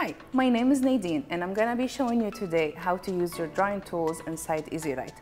Hi, my name is Nadine and I'm going to be showing you today how to use your drawing tools inside EZWrite.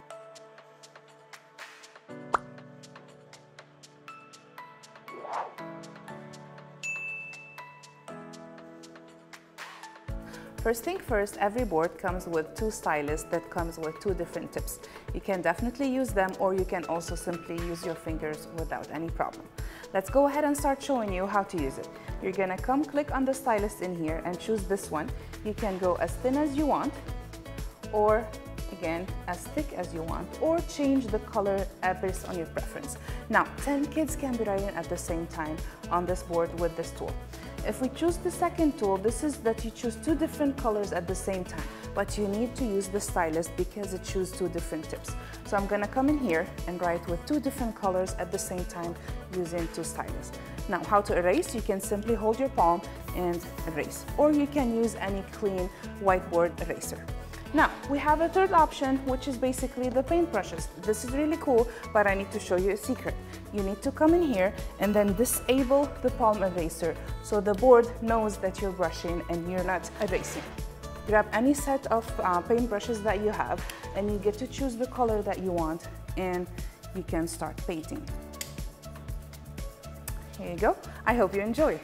First thing first, every board comes with two stylus that comes with two different tips. You can definitely use them, or you can also simply use your fingers without any problem. Let's go ahead and start showing you how to use it. You're gonna come click on the stylus in here and choose this one. You can go as thin as you want, or again, as thick as you want, or change the color based on your preference. Now, 10 kids can be writing at the same time on this board with this tool. If we choose the second tool, this is that you choose two different colors at the same time, but you need to use the stylus because it chooses two different tips. So I'm gonna come in here and write with two different colors at the same time using two stylus. Now, how to erase? You can simply hold your palm and erase, or you can use any clean whiteboard eraser. Now, we have a third option, which is basically the paintbrushes. This is really cool, but I need to show you a secret. You need to come in here and then disable the palm eraser so the board knows that you're brushing and you're not erasing. Grab any set of paintbrushes that you have and you get to choose the color that you want and you can start painting. Here you go. I hope you enjoy.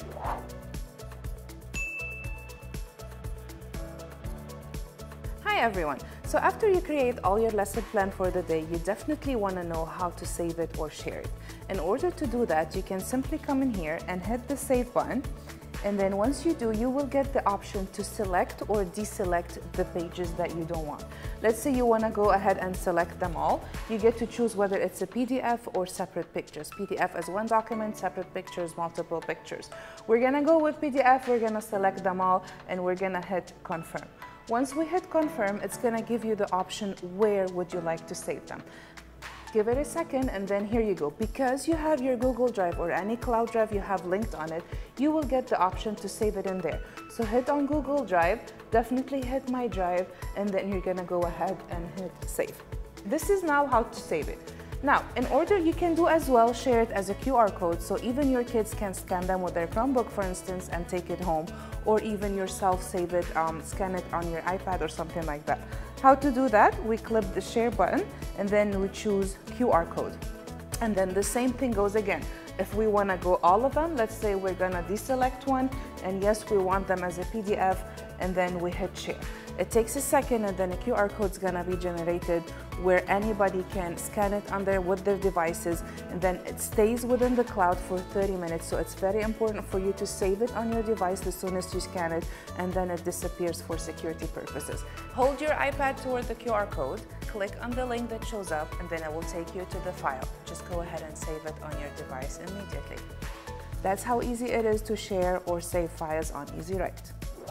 Hi everyone! So after you create all your lesson plan for the day, you definitely want to know how to save it or share it. In order to do that, you can simply come in here and hit the save button, and then once you do, you will get the option to select or deselect the pages that you don't want. Let's say you want to go ahead and select them all. You get to choose whether it's a PDF or separate pictures. PDF as one document, separate pictures, multiple pictures. We're going to go with PDF, we're going to select them all, and we're going to hit confirm. Once we hit confirm, it's going to give you the option where would you like to save them. Give it a second and then here you go. Because you have your Google Drive or any cloud drive you have linked on it, you will get the option to save it in there. So hit on Google Drive, definitely hit My Drive, and then you're going to go ahead and hit save. This is now how to save it. Now, in order, you can do as well share it as a QR code, so even your kids can scan them with their Chromebook, for instance, and take it home, or even yourself save it, scan it on your iPad or something like that. How to do that? We click the share button and then we choose QR code. And then the same thing goes again. If we want to go all of them, let's say we're going to deselect one, and yes, we want them as a PDF, and then we hit share. It takes a second and then a QR code is going to be generated where anybody can scan it on there with their devices, and then it stays within the cloud for 30 minutes. So it's very important for you to save it on your device as soon as you scan it, and then it disappears for security purposes. Hold your iPad toward the QR code, click on the link that shows up, and then it will take you to the file. Just go ahead and save it on your device immediately. That's how easy it is to share or save files on EZWrite.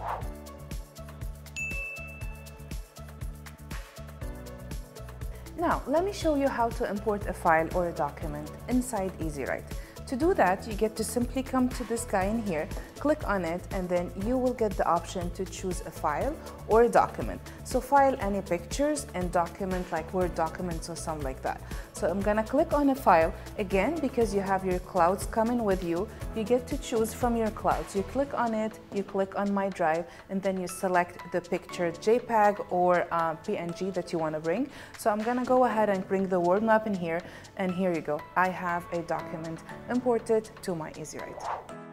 Now, let me show you how to import a file or a document inside EZWrite. To do that, you get to simply come to this guy in here, click on it, and then you will get the option to choose a file or a document. So file, any pictures, and document like Word documents or something like that. So I'm gonna click on a file. Again, because you have your clouds coming with you, you get to choose from your clouds. You click on it, you click on My Drive, and then you select the picture JPEG or PNG that you wanna bring. So I'm gonna go ahead and bring the word map in here, and here you go. I have a document imported to my EZWrite.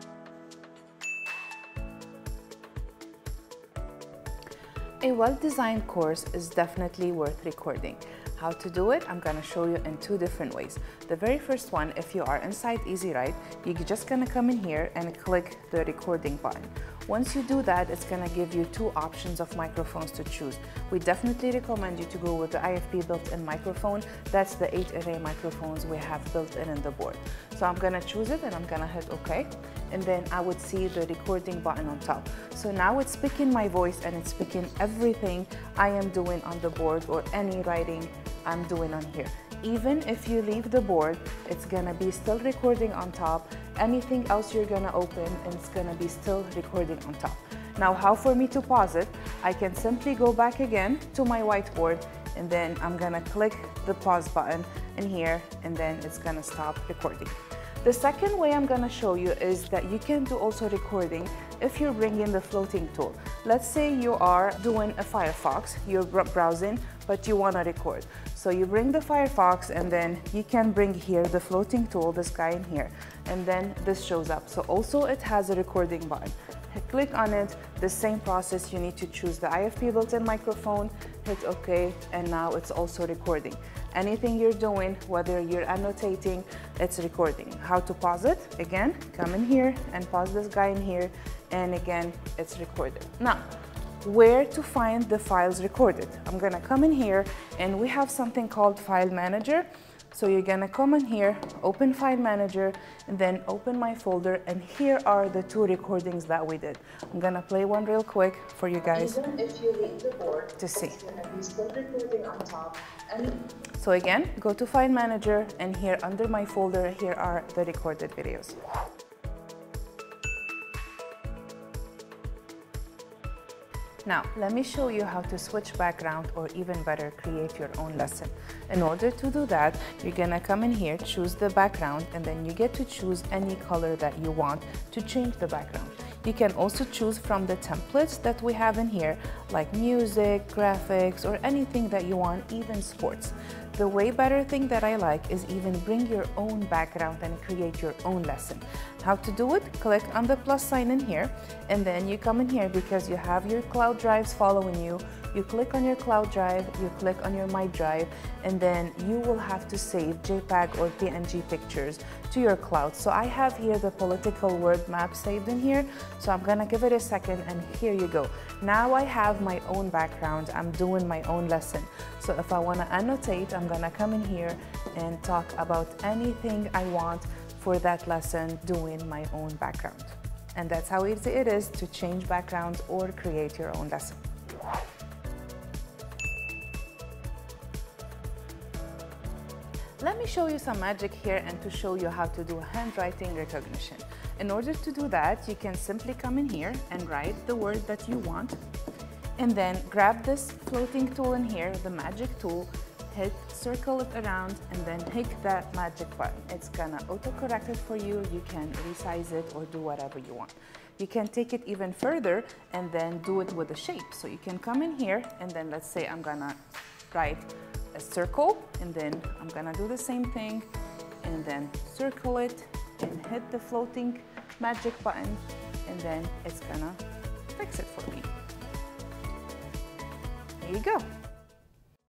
A well-designed course is definitely worth recording. How to do it? I'm going to show you in two different ways. The very first one, if you are inside EZWrite, you're just going to come in here and click the recording button. Once you do that, it's going to give you two options of microphones to choose. We definitely recommend you to go with the IFB built-in microphone. That's the 8-array microphones we have built in the board. So I'm going to choose it and I'm going to hit OK. And then I would see the recording button on top. So now it's picking my voice and it's picking everything I am doing on the board or any writing I'm doing on here. Even if you leave the board, it's gonna be still recording on top. Anything else you're gonna open, and it's gonna be still recording on top. Now, how for me to pause it? I can simply go back again to my whiteboard, and then I'm gonna click the pause button in here, and then it's gonna stop recording. The second way I'm gonna show you is that you can do also recording if you're bringing the floating tool. Let's say you are doing a Firefox, you're browsing, but you want to record. So you bring the Firefox, and then you can bring here the floating tool, this guy in here, and then this shows up. So also it has a recording button. Click on it, the same process, you need to choose the IFP built-in microphone, hit OK, and now it's also recording. Anything you're doing, whether you're annotating, it's recording. How to pause it? Again, come in here and pause this guy in here, and again, it's recorded. Now, where to find the files recorded? I'm gonna come in here, and we have something called File Manager. So you're gonna come in here, open File Manager, and then open my folder, and here are the 2 recordings that we did. I'm gonna play one real quick for you guys. Even if you leave the board, to see. Recording on top. So again, go to File Manager, and here under my folder, here are the recorded videos. Now, let me show you how to switch background, or even better, create your own lesson. In order to do that, you're gonna come in here, choose the background, and then you get to choose any color that you want to change the background. You can also choose from the templates that we have in here, like music, graphics, or anything that you want, even sports. The way better thing that I like is even bring your own background and create your own lesson. How to do it? Click on the plus sign in here, and then you come in here because you have your cloud drives following you. You click on your cloud drive, you click on your My Drive, and then you will have to save JPEG or PNG pictures to your cloud. So I have here the political word map saved in here, so I'm gonna give it a second, and here you go. Now I have my own background, I'm doing my own lesson. So if I wanna annotate, I'm gonna come in here and talk about anything I want for that lesson, doing my own background. And that's how easy it is to change backgrounds or create your own lesson. Let me show you some magic here, and to show you how to do handwriting recognition. In order to do that, you can simply come in here and write the word that you want, and then grab this floating tool in here, the magic tool, circle it around, and then hit that magic button. It's gonna autocorrect it for you. You can resize it or do whatever you want. You can take it even further and then do it with a shape. So you can come in here, and then let's say I'm gonna write a circle, and then I'm gonna do the same thing, and then circle it and hit the floating magic button, and then it's gonna fix it for me. There you go.